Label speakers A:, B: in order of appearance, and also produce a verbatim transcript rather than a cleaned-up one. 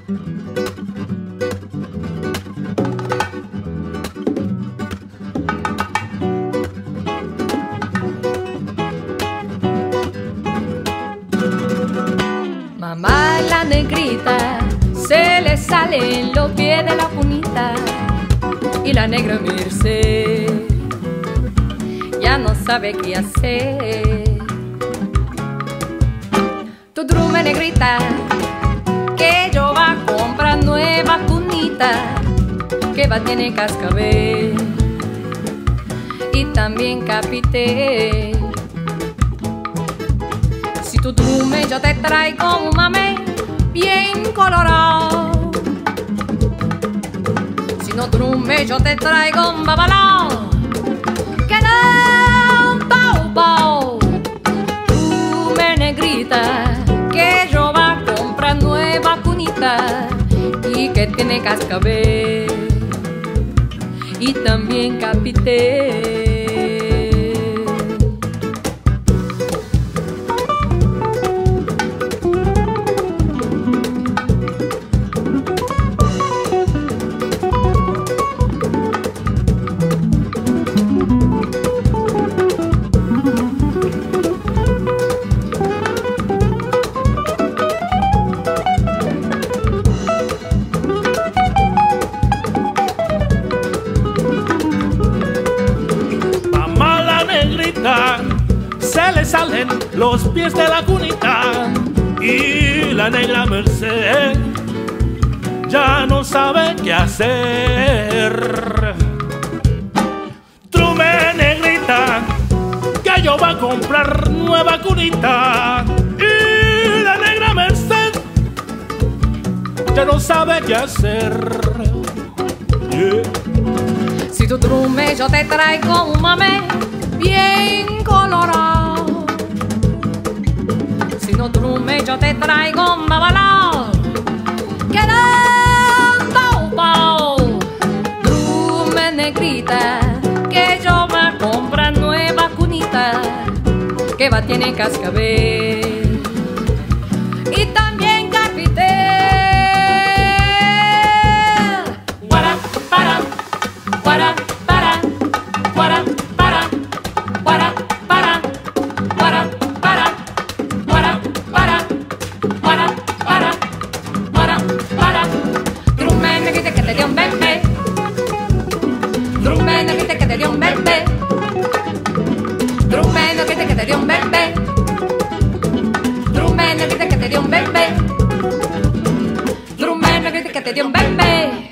A: Mamá la negrita se le salen los pies de la punita y la negra Merced ya no sabe qué hacer. Tu drume negrita que yo va a comprar nueva cunita que va a tener cascabel y también capitel. Si tu drume yo te traigo un mamey bien colorado, si no drume yo te traigo un babalao que da un pau pau. Drume negrita que yo va a comprar nueva cunita y que tiene cascabel y también capitel.
B: Se le salen los pies de la cunita y la negra Merced ya no sabe qué hacer. Drume negrita que yo va a comprar nueva cunita y la negra Merced ya no sabe qué hacer. Yeah.
A: Si tu drume yo te traigo un mamey bien colorado, si no drume yo te traigo un babalao que da un pau pau. Drume negrita que yo va a comprar nueva cunita que va a tener cascabel y también capitel. Para, para, para, para, para, para. Para, para, para, para, para, para, para, para, para, para. Drume negrita que te dio un bebé, drume negrita que te dio un bebé, drume negrita que te dio un bebé, drume negrita que te dio un bebé, drume negrita que te dio un bebé.